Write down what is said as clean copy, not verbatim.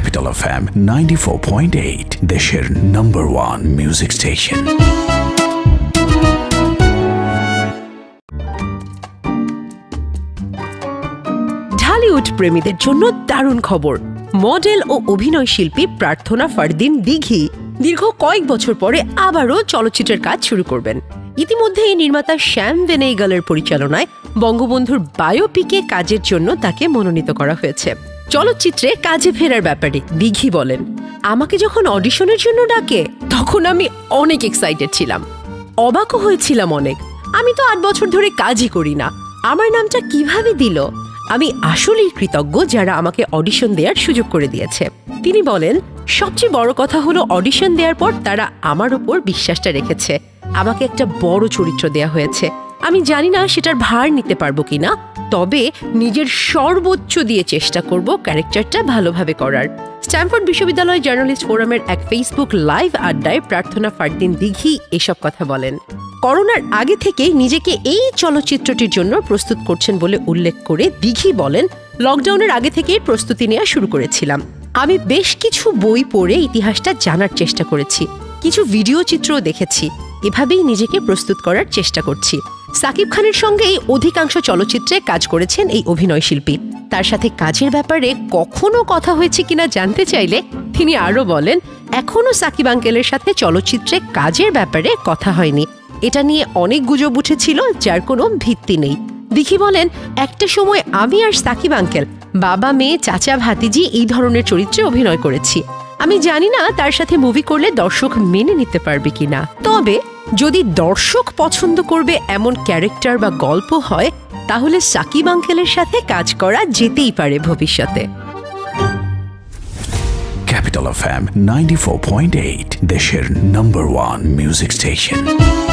Capital FM 94.8 দেশের number 1 music station. Dhallywood প্রেমীদের জন্য দারুণ খবর। মডেল ও অভিনয় শিল্পী প্রার্থনা ফারদিন দিঘি দীর্ঘ কয়েক বছর পরে আবারও চলচ্চিত্রের কাজ শুরু করবেন। ইতিমধ্যে এই নির্মাতা শ্যাম বেনেগলের পরিচালনায় বঙ্গবন্ধুর বায়োপিকে কাজের জন্য তাকে মনোনীত করা হয়েছে। চলচ্চিত্রে কাজে ফেরার ব্যাপারে দিঘি বলেন, আমাকে যখন অডিশনের জন্য ডাকে তখন আমি অনেক এক্সাইটেড ছিলাম, অবাকও হয়েছিলাম অনেক। আমি তো 8 বছর ধরে কাজই করি না, আমার নামটা কিভাবে দিল। আমি আসলেই কৃতজ্ঞ যারা আমাকে অডিশন দেওয়ার সুযোগ করে দিয়েছে। তিনি বলেন, সবচেয়ে বড় কথা হলো অডিশন দেওয়ার পর তারা আমার উপর বিশ্বাসটা রেখেছে। আমাকে একটা বড় চরিত্র দেয়া হয়েছে। আমি জানি না সেটার ভার নিতে পারবো কিনা, তবে নিজের সর্বোচ্চ দিয়ে চেষ্টা করব ক্যারেক্টারটা ভালোভাবে করার। স্ট্যানফোর্ড বিশ্ববিদ্যালয় জার্নালিস্ট ফোরামের এক ফেসবুক লাইভ আড্ডায় প্রার্থনা ফারদিন দিঘি এসব কথা বলেন। করোনার আগে থেকেই নিজেকে এই চলচ্চিত্রটির জন্য প্রস্তুত করছেন বলে উল্লেখ করে দিঘি বলেন, লকডাউনের আগে থেকেই প্রস্তুতি নেওয়া শুরু করেছিলাম। আমি বেশ কিছু বই পড়ে ইতিহাসটা জানার চেষ্টা করেছি, কিছু ভিডিও চিত্রও দেখেছি। এভাবেই নিজেকে প্রস্তুত করার চেষ্টা করছি। সাকিব খানের সঙ্গেই অধিকাংশ চলচ্চিত্রে কাজ করেছেন এই অভিনয় শিল্পী। তার সাথে কাজের ব্যাপারে কখনো কথা হয়েছে কিনা জানতে চাইলে তিনি আরও বলেন, এখনও সাকিব আঙ্কেলের সাথে চলচ্চিত্রে কাজের ব্যাপারে কথা হয়নি। এটা নিয়ে অনেক গুজব উঠেছিল যার কোনো ভিত্তি নেই। দিঘি বলেন, একটা সময় আমি আর সাকিব আঙ্কেল বাবা মেয়ে চাচা ভাতিজি এই ধরনের চরিত্রে অভিনয় করেছি। আমি জানি না তার সাথে মুভি করলে দর্শক মেনে নিতে পারবে কিনা, তবে যদি দর্শক পছন্দ করবে এমন ক্যারেক্টার বা গল্প হয় তাহলে সাকিব আঙ্কেলের সাথে কাজ করা যেতেই পারে ভবিষ্যতে। Capital FM 94.8 দেশের নাম্বার 1 মিউজিক স্টেশন।